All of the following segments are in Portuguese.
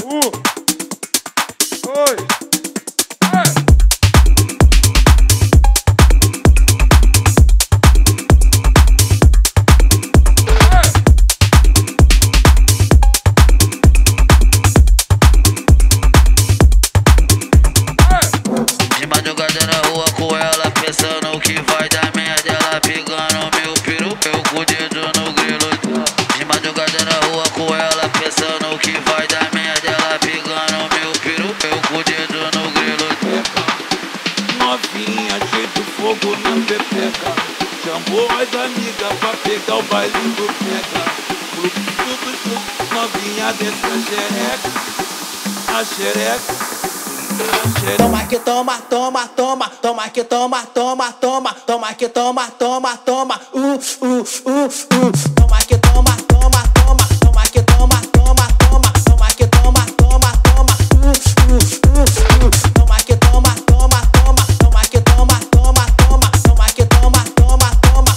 Oi. De madrugada na rua com ela, pensando que vai dar merda. Ela pegando meu peru, eu com o dedo no grelo. De madrugada na rua com ela, pensando que vai dar merda. Ela pegando meu peru, eu com o dedo no grelo. Novinha, jeito fogo na pepeca. Chamou as amigas pra pegar o baile do pega. Novinha desce a xereca. Toma que toma, toma, toma, toma que toma, toma, toma, toma que toma, toma, toma, toma que toma, toma, toma, toma que toma, toma, toma, toma que toma, toma, toma, toma que toma, toma, toma, toma que toma, toma, toma, toma que toma, toma, toma,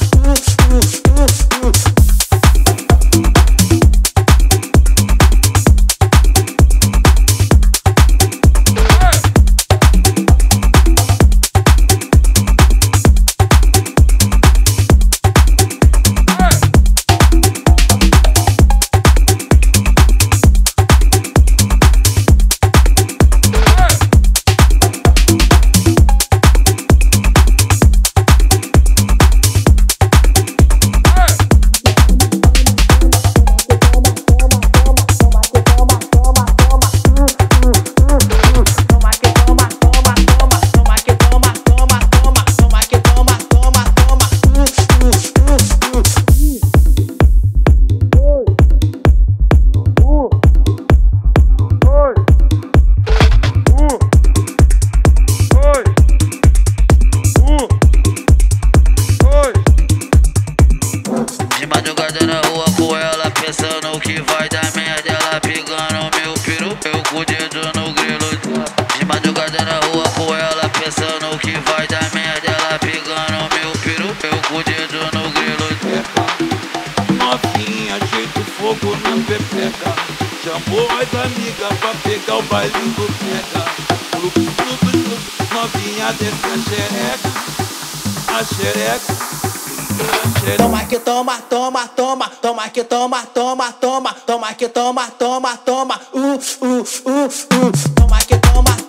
De madrugada na rua com ela, pensando que vai dar merda. Ela pegando meu peru, eu com o dedo no grelo. De madrugada na rua com ela, pensando que vai dar merda. Ela pegando meu peru, eu com o dedo no grelo. Novinha, jeito fogo na pepeca. Chamou as amigas pra pegar o baile do pega. Novinha desce a xereca. toma que toma, toma, toma, toma que toma, toma, toma, toma que toma, toma, toma, toma que toma.